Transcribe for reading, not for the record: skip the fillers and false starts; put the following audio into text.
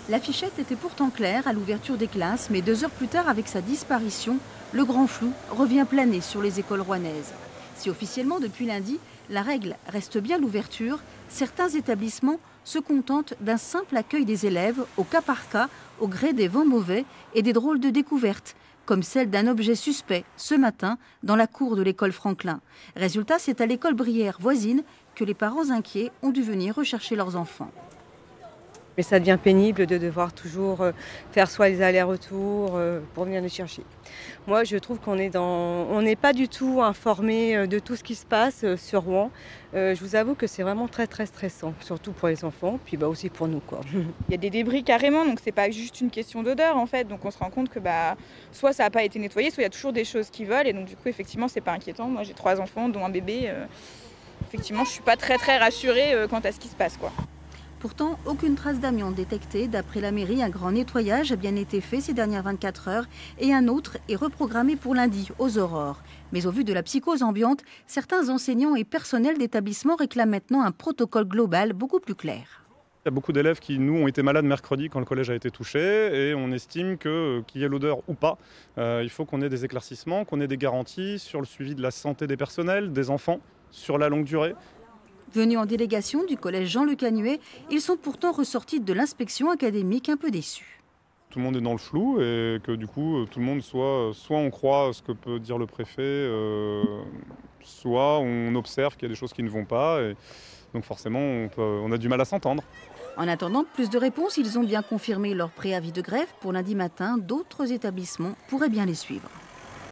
L'affichette était pourtant claire à l'ouverture des classes, mais 2 heures plus tard, avec sa disparition, le grand flou revient planer sur les écoles rouennaises. Si officiellement, depuis lundi, la règle reste bien l'ouverture, certains établissements se contentent d'un simple accueil des élèves au cas par cas, au gré des vents mauvais et des drôles de découvertes, comme celle d'un objet suspect ce matin dans la cour de l'école Franklin. Résultat, c'est à l'école Brière voisine que les parents inquiets ont dû venir rechercher leurs enfants. Mais ça devient pénible de devoir toujours faire soit les allers-retours pour venir les chercher. Moi, je trouve on n'est pas du tout informé de tout ce qui se passe sur Rouen. Je vous avoue que c'est vraiment très très stressant, surtout pour les enfants, puis aussi pour nous, quoi. Il y a des débris carrément, donc c'est pas juste une question d'odeur en fait. Donc on se rend compte que soit ça n'a pas été nettoyé, soit il y a toujours des choses qui volent. Et donc du coup, effectivement, c'est pas inquiétant. Moi, j'ai 3 enfants, dont un bébé. Effectivement, je suis pas très très rassurée quant à ce qui se passe, quoi. Pourtant, aucune trace d'amiante détectée. D'après la mairie, un grand nettoyage a bien été fait ces dernières 24 heures et un autre est reprogrammé pour lundi, aux aurores. Mais au vu de la psychose ambiante, certains enseignants et personnels d'établissement réclament maintenant un protocole global beaucoup plus clair. Il y a beaucoup d'élèves qui, nous, ont été malades mercredi quand le collège a été touché et on estime qu'il y ait l'odeur ou pas. Il faut qu'on ait des éclaircissements, qu'on ait des garanties sur le suivi de la santé des personnels, des enfants, sur la longue durée. Venus en délégation du collège Jean-Le Canuet, ils sont pourtant ressortis de l'inspection académique un peu déçus. Tout le monde est dans le flou et que du coup tout le monde soit on croit ce que peut dire le préfet, soit on observe qu'il y a des choses qui ne vont pas et donc forcément on a du mal à s'entendre. En attendant plus de réponses, ils ont bien confirmé leur préavis de grève pour lundi matin. D'autres établissements pourraient bien les suivre.